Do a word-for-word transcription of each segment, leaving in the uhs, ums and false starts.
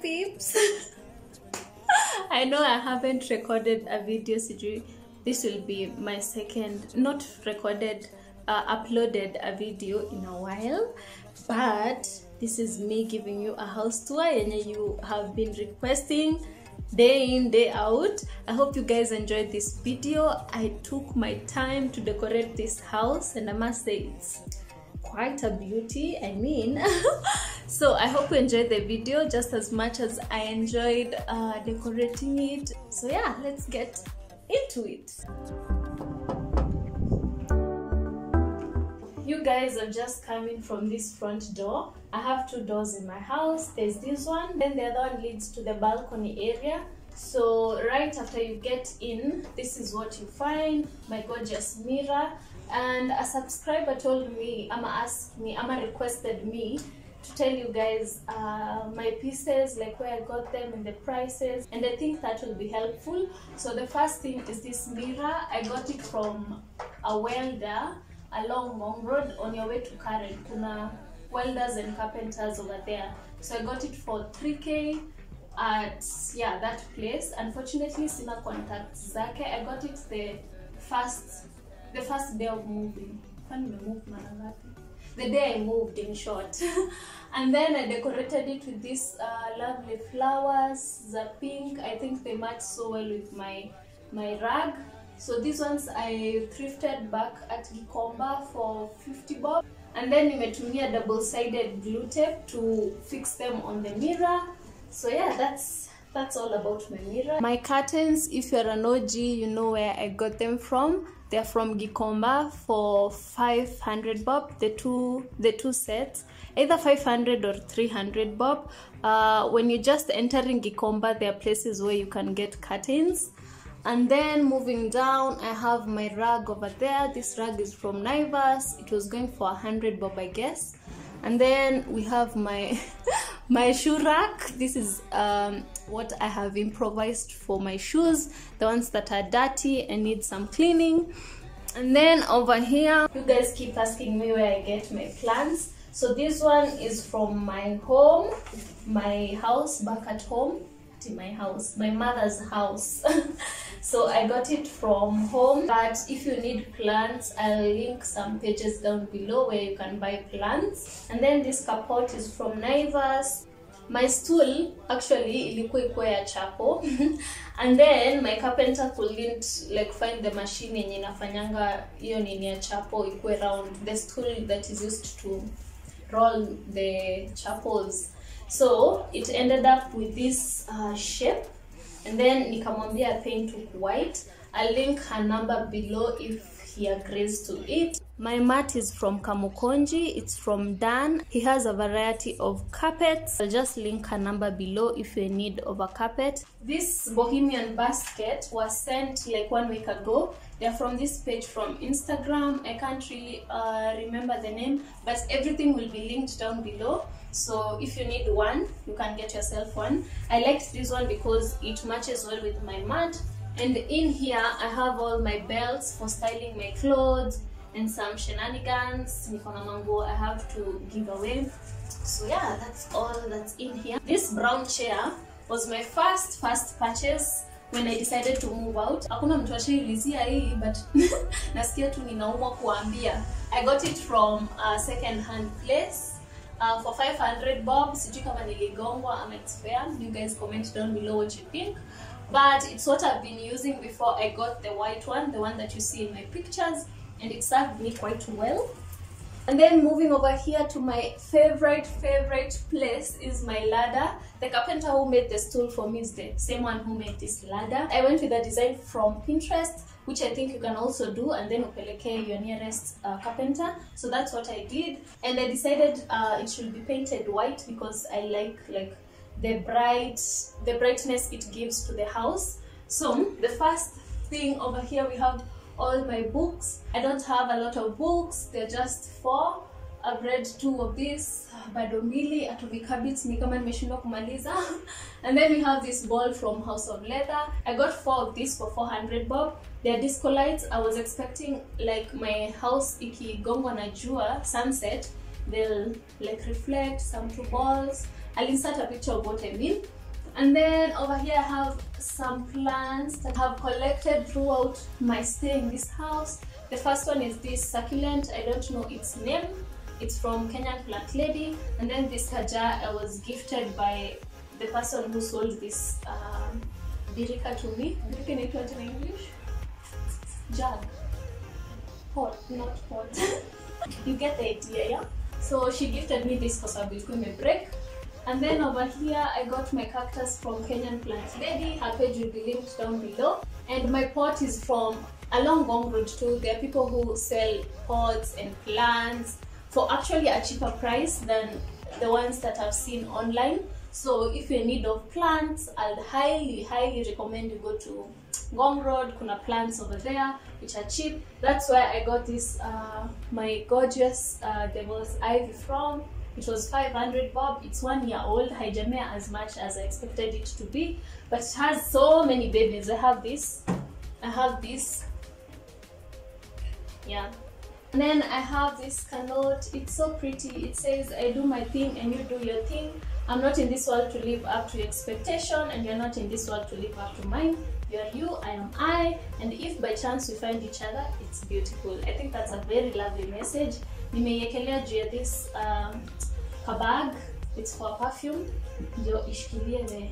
peeps. I know I haven't recorded a video, Sijui. This will be my second, not recorded, uh, uploaded a video in a while, but this is me giving you a house tour and you have been requesting day in, day out. I hope you guys enjoyed this video. I took my time to decorate this house and I must say it's quite a beauty, I mean. So I hope you enjoyed the video just as much as I enjoyed uh, decorating it. So yeah, let's get into it. You guys are just coming from this front door. I have two doors in my house. There's this one, then the other one leads to the balcony area. So right after you get in, this is what you find, my gorgeous mirror. And a subscriber told me, Ama asked me, Ama requested me to tell you guys uh, my pieces, like where I got them and the prices, and I think that will be helpful. So the first thing is this mirror. I got it from a welder along Mong Road on your way to Karen. Kuna welders and carpenters over there. So I got it for three K at yeah that place. Unfortunately, sina contacts zake. I got it the first the first day of moving. The day I moved, in short. And then I decorated it with these uh, lovely flowers, the pink. I think they match so well with my my rug. So these ones I thrifted back at Gikomba for fifty bob. And then nimetumia double-sided glue tape to fix them on the mirror. So yeah, that's that's all about my mirror. My curtains, if you're an O G, you know where I got them from. They're from Gikomba for five hundred bob, the two the two sets, either five hundred or three hundred bob. Uh, when you're just entering Gikomba, there are places where you can get curtains. And then moving down, I have my rug over there. This rug is from Naivas. It was going for a hundred bob, I guess. And then we have my my shoe rack. This is um, what I have improvised for my shoes, the ones that are dirty and need some cleaning. And then over here, you guys keep asking me where I get my plants. So this one is from my home, my house back at home. My house, my mother's house. So I got it from home, but if you need plants, I'll link some pages down below where you can buy plants. And then this kapot is from Naivas. My stool actually ilikuwa ikuwe ya chapo. And then my carpenter couldn't like find the machine yenye inafanyanga hiyo nini ya chapo ikuwe round, the stool that is used to roll the chapels. So it ended up with this uh, shape, and then nikamwambia paint with white. I'll link her number below if he agrees to it. My mat is from Kamukonji. It's from Dan. He has a variety of carpets. I'll just link her number below if you're in need of a carpet. This bohemian basket was sent like one week ago. They're from this page from Instagram. I can't really uh, remember the name, but everything will be linked down below. So if you need one, you can get yourself one. I liked this one because it matches well with my mat. And in here, I have all my belts for styling my clothes and some shenanigans. Nikona mango I have to give away. So yeah, that's all that's in here. This brown chair was my first first purchase when I decided to move out. Hakuna mtu ashailizia hii, but nasikia tu ninaumwa kuambia. I got it from a second hand place. Uh, for five hundred bob. Sijui kama niligongwa ama it's fair. You guys comment down below what you think. But it's what I've been using before I got the white one, the one that you see in my pictures, and it served me quite well. And then moving over here to my favorite favorite place is my ladder. The carpenter who made the stool for me is the same one who made this ladder. I went with a design from Pinterest, which I think you can also do, and then upeleke your nearest uh, carpenter. So that's what I did, and I decided uh, it should be painted white because I like like the bright the brightness it gives to the house. So the first thing over here, we have all my books. I don't have a lot of books, they're just four. I've read two of these, bado mbili, atomic habits ni kama nimeshindwa kumaliza. And then we have this ball from House of Leather. I got four of these for four hundred bob. They're disco lights. I was expecting like my house ikigongwa na jua sunset, they'll like reflect some two balls. I'll insert a picture of what I mean. And then over here I have some plants that I have collected throughout my stay in this house. The first one is this succulent, I don't know its name. It's from Kenyan Plant Lady. And then this kaja I was gifted by the person who sold this um, birika to me. Birika in it in English? Jug. Pot, not pot. You get the idea, yeah? So she gifted me this for Sabikume break. And then over here I got my cactus from Kenyan Plant Lady. Her page will be linked down below. And my pot is from along Ngong Road too. There are people who sell pots and plants for actually a cheaper price than the ones that I've seen online. So if you're in need of plants, I'll highly, highly recommend you go to Ngong Road. Kuna plants over there which are cheap. That's where I got this, uh, my gorgeous uh, devil's ivy from. It was five hundred bob. It's one year old. Haijamea as much as I expected it to be, but it has so many babies. I have this, I have this, yeah. And then I have this canote. It's so pretty. It says, I do my thing and you do your thing. I'm not in this world to live up to your expectation, and you're not in this world to live up to mine. You're you, I am I, and if by chance we find each other, it's beautiful. I think that's a very lovely message. Nimeyekelea juu ya this um, kabag. It's for perfume. Ndio ishikilie the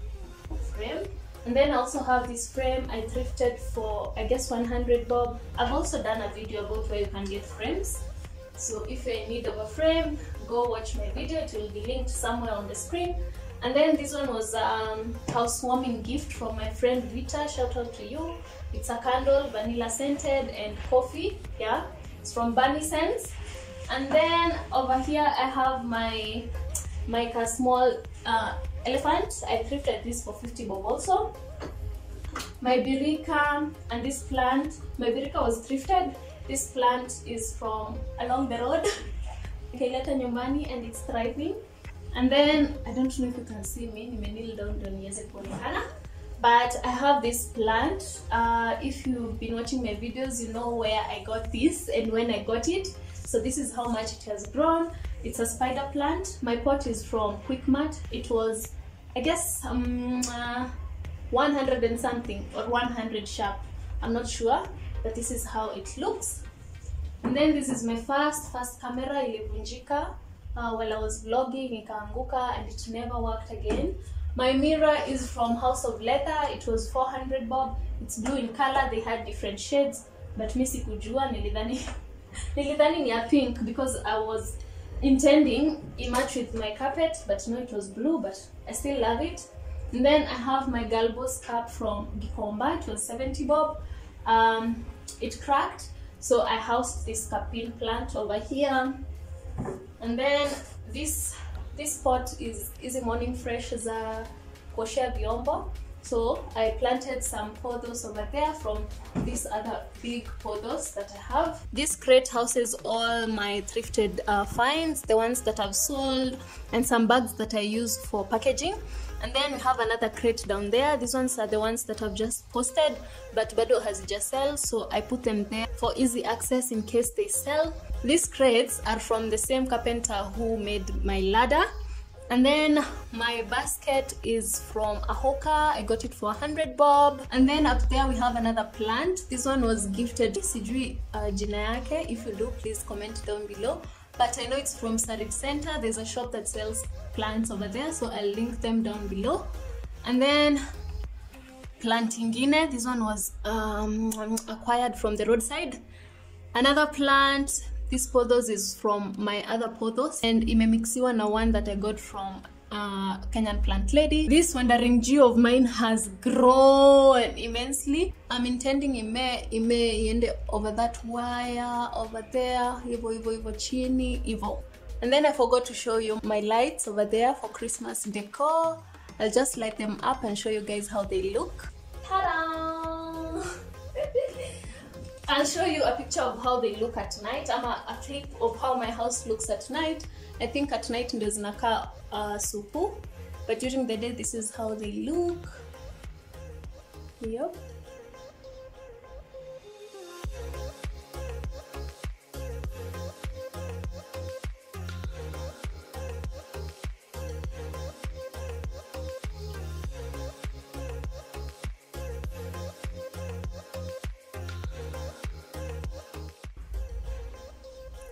frame. And then I also have this frame I thrifted for, I guess, one hundred bob. I've also done a video about where you can get frames. So if you're in need of a frame, go watch my video. It will be linked somewhere on the screen. And then this one was a um, housewarming gift from my friend Vita. Shout out to you. It's a candle, vanilla scented and coffee. Yeah, it's from Bunny Scents. And then over here I have my my small uh, elephant. I thrifted this for fifty bob also. My birika and this plant. My birika was thrifted. This plant is from along the road. Kaileta nyumbani and it's thriving. And then I don't know if you can see me. Nimenil down don niweze kuonekana. But I have this plant. Uh, if you've been watching my videos, you know where I got this and when I got it. So this is how much it has grown. It's a spider plant. My pot is from Quickmart. It was, I guess, um, uh, one hundred and something or one hundred sharp. I'm not sure, but this is how it looks. And then this is my first, first camera, ilivunjika. Uh, while I was vlogging, ikaanguka and it never worked again. My mirror is from House of Leather. It was four hundred bob. It's blue in color. They had different shades, but mi sikujua, nilidhani nilidhani ni a pink because I was intending it match with my carpet, but no, it was blue, but I still love it. And then I have my Galbos cup from Gikomba. It was seventy bob. Um, it cracked, so I housed this capin plant over here. And then this this pot is Easy Morning Fresh za kuoshea vyombo. So I planted some pothos over there from these other big pothos that I have. This crate houses all my thrifted uh, finds, the ones that I've sold, and some bags that I use for packaging. And then we have another crate down there. These ones are the ones that I've just posted, but bado hazija sell, so I put them there for easy access in case they sell. These crates are from the same carpenter who made my ladder. And then my basket is from Ahoka. I got it for one hundred bob. And then up there we have another plant. This one was gifted. Sijui uh, jina yake. If you do, please comment down below. But I know it's from Sarit Center. There's a shop that sells plants over there, so I'll link them down below. And then plant ingine. This one was um, acquired from the roadside. Another plant. This pothos is from my other pothos, and imemixiwa na one that I got from uh, Kenyan Plant Lady. This wandering Jew of mine has grown immensely. I'm intending ime ime iende over that wire over there, ivo ivo ivo chini ivo. And then I forgot to show you my lights over there for Christmas decor. I'll just light them up and show you guys how they look. Ta-da! I'll show you a picture of how they look at night. I'm a, a clip of how my house looks at night. I think at night ndio zinakaa uh, supu, but during the day this is how they look. Yep.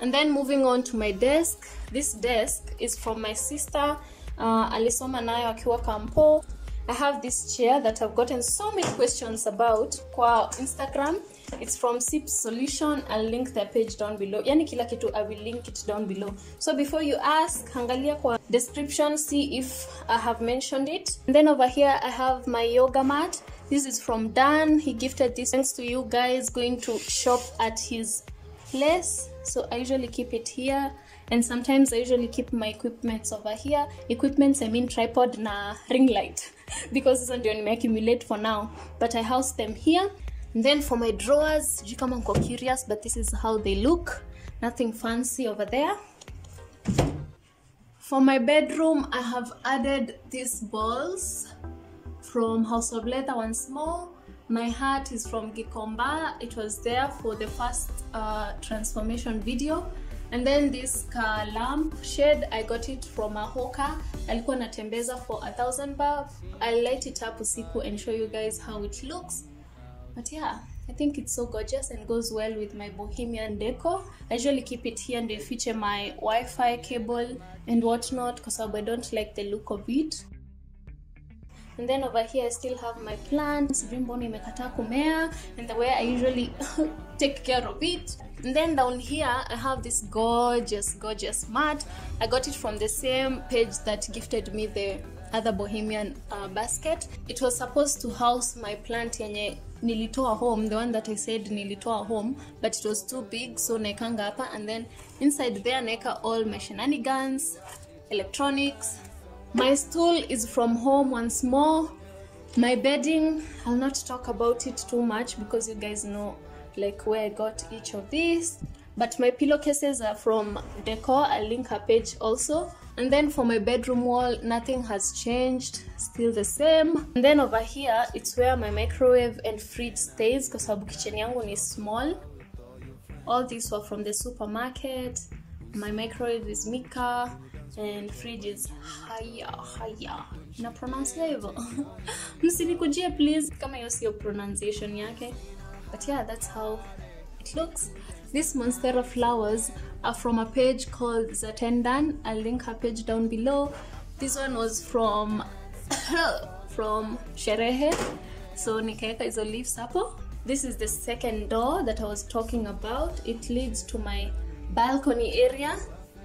And then moving on to my desk. This desk is from my sister, uh, alisoma nayo akiwa kampo. I have this chair that I've gotten so many questions about kwa Instagram. It's from Sip Solution. I'll link their page down below. Yani kila kitu, I will link it down below. So before you ask, angalia kwa description, see if I have mentioned it. And then over here, I have my yoga mat. This is from Dan. He gifted this thanks to you guys going to shop at his place. So I usually keep it here. And sometimes I usually keep my equipments over here. Equipments, I mean tripod na ring light. Because this one ndio accumulate for now. But I house them here. And then for my drawers, you come and go curious, but this is how they look. Nothing fancy over there. For my bedroom, I have added these balls from House of Leather once more. My hat is from Gikomba. It was there for the first uh, transformation video. And then this car lamp shade, I got it from a hawker. Alikuwa natembeza for a thousand baht. I'll light it up usiku and show you guys how it looks. But yeah, I think it's so gorgeous and goes well with my bohemian decor. I usually keep it here and they feature my Wi-Fi cable and whatnot because I don't like the look of it. And then over here I still have my plants, Rimboni imekataa kumea, and the way I usually take care of it. And then down here I have this gorgeous, gorgeous mat. I got it from the same page that gifted me the other bohemian uh, basket. It was supposed to house my plant yenye nilitoa home, the one that I said nilitoa home, but it was too big, so naekanga hapa. And then inside there naeka all my shenanigans, electronics. My stool is from home once more. My bedding, I'll not talk about it too much because you guys know like where I got each of these. But my pillowcases are from Decor. I'll link her page also. And then for my bedroom wall, nothing has changed, still the same. And then over here, it's where my microwave and fridge stays because sababu kitchen yangu ni small. All these were from the supermarket. My microwave is Mika and fridge is Haya Haya. Na pronounce hivyo. Msinikujie please kama hiyo sio pronunciation yake. But yeah, that's how it looks. These Monstera flowers are from a page called Zatendan. I'll link her page down below. This one was from from Sherehe. So nikaeka hizo leaves hapo. This is the second door that I was talking about. It leads to my balcony area.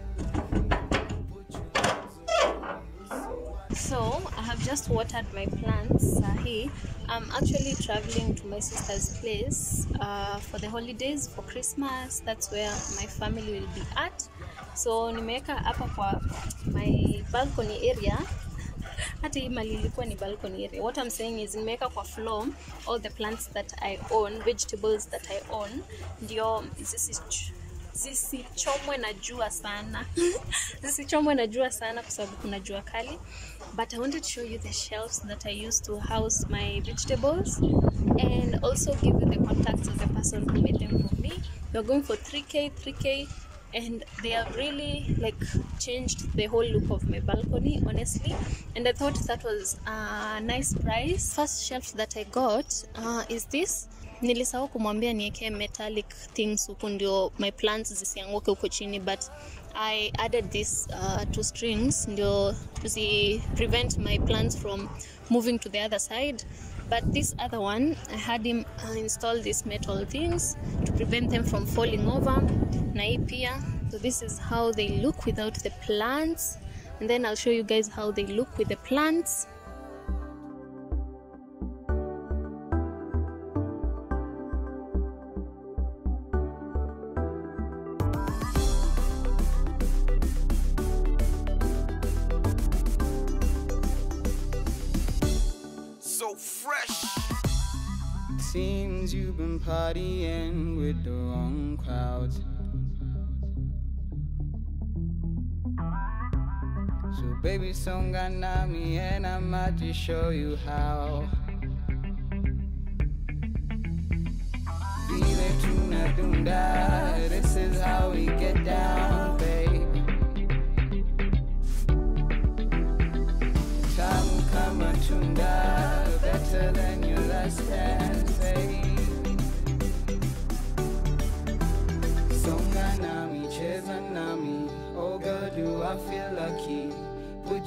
So I have just watered my plants. Sahi, I'm actually traveling to my sister's place uh, for the holidays, for Christmas. That's where my family will be at. So nimeweka hapa kwa my balcony area. Hata hii mali ilikuwa ni balcony area. What I'm saying is nimeweka kwa floor all the plants that I own, vegetables that I own. Ndio zisi zisichomwe na jua sana. Zisichomwe na jua sana kwa sababu kuna jua kali. But I wanted to show you the shelves that I use to house my vegetables and also give you the contacts of the person who made them for me. They're going for three K, three K, and they have really like changed the whole look of my balcony, honestly. And I thought that was a nice price. First shelf that I got uh, is this. Nilisahau kumwambia niweke metallic things huko ndio my plants zisianguke huko chini, but I added this uh, two strings ndio to prevent my plants from moving to the other side. But this other one, I had him uh, install these metal things to prevent them from falling over. Na hii pia. So this is how they look without the plants, and then I'll show you guys how they look with the plants. So fresh. Seems you've been partying with the wrong crowd. So baby, songana me and I might just show you how. Vile tunadunda, this is how we get down, babe. Tamu kama tunda, better than your last dance, babe. Songa na miche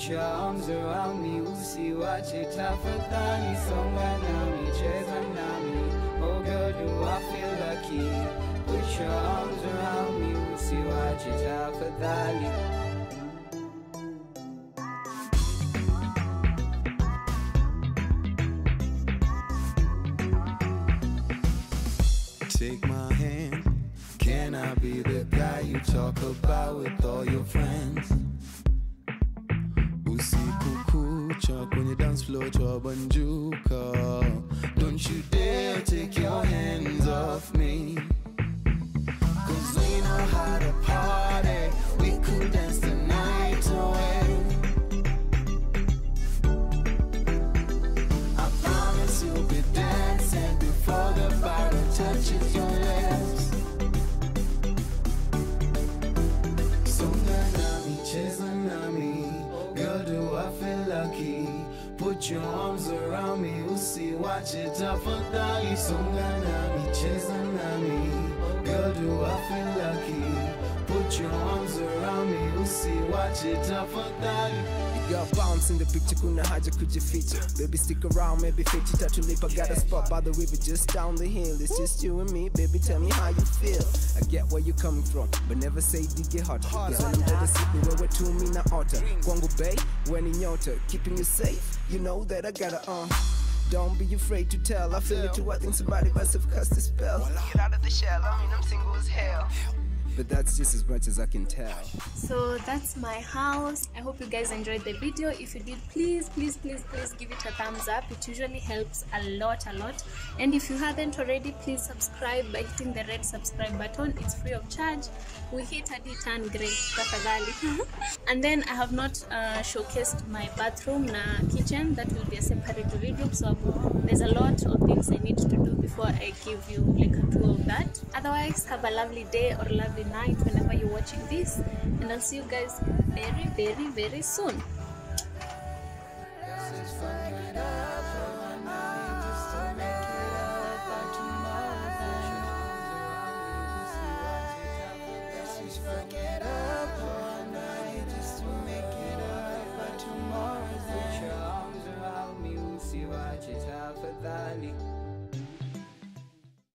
Put your arms around me, usiwache tafadhali. Songa nami, cheza nami, oh girl, do I feel lucky? Put your arms around me, usiwache tafadhali. Take my hand, can I be the guy you talk about with all your friends? Usiku kucha kwenye dance floor twabanjuka. Don't you dare take your hands off me, cause we know how to party. We could dance the night away. I promise you'll be dancing before the bottle touches your lips. Songa nami, cheza nami, girl, do I feel lucky? Put your arms around me, usiwache tafadhali. Songa nami, cheza nami, girl, do I feel lucky? Put your arms around me, usiwache tafadhali. You got bounce in the picture, kuna haja kujificha. Baby, stick around, maybe fifty tatulipa. Got a spot by the river just down the hill. It's just you and me, baby, tell me how you feel. I get where you're coming from, but never say dig it hot. Cause when I'm better sleeping, wewe tu mi na ota. Kwangu bay, when in nyota, keeping you safe. You know that I gotta, uh don't be afraid to tell. I feel it too, I think somebody must have cast a spell. Get out of the shell, I mean I'm single as hell. But that's just as much as I can tell. So that's my house. I hope you guys enjoyed the video. If you did, please please please please give it a thumbs up. It usually helps a lot a lot. And if you haven't already, please subscribe by hitting the red subscribe button. It's free of charge. We hit a D turn great tafadhali. And then I have not uh, showcased my bathroom na kitchen. That will be a separate video, so there's a lot of things I need to do before I give you like a tour of that. Otherwise, have a lovely day or lovely night whenever you're watching this, and I'll see you guys very very very soon. Put your arms around me, usiwache tafadhali.